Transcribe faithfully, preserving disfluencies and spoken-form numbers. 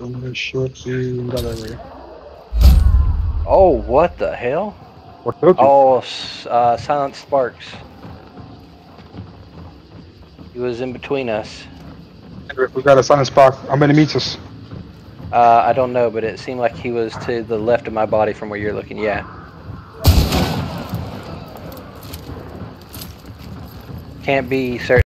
Oh, what the hell? What killed you? Oh, uh, Silent Sparks. He was in between us. We got a silent spot. I'm gonna meet us. Uh, I don't know, but it seemed like he was to the left of my body from where you're looking. Yeah. Can't be certain.